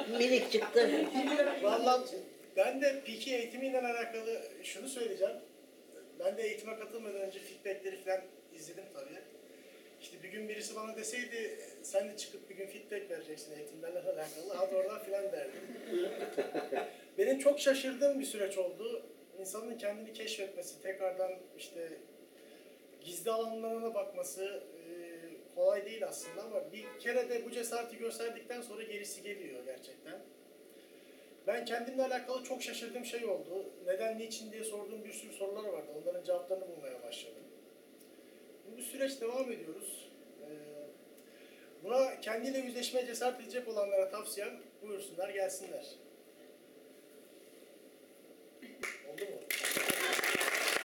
Minik çıktı. Vallahi ben de Piki eğitimiyle alakalı şunu söyleyeceğim. Ben de eğitime katılmadan önce feedbackleri falan izledim tabii. İşte bir gün birisi bana deseydi sen de çıkıp bir gün feedback vereceksin eğitimlerle alakalı. Hadi oradan filan derdim. Benim çok şaşırdığım bir süreç oldu. İnsanın kendini keşfetmesi, tekrardan işte gizli alanlarına bakması kolay değil aslında ama bir kere de bu cesareti gösterdikten sonra gerisi geliyor gerçekten. Ben kendimle alakalı çok şaşırdığım şey oldu. Neden, niçin diye sorduğum bir sürü sorular vardı. Onların cevaplarını bulmaya başladım. Bu süreç devam ediyoruz. Buna kendiyle yüzleşmeye cesaret edecek olanlara tavsiyem buyursunlar gelsinler.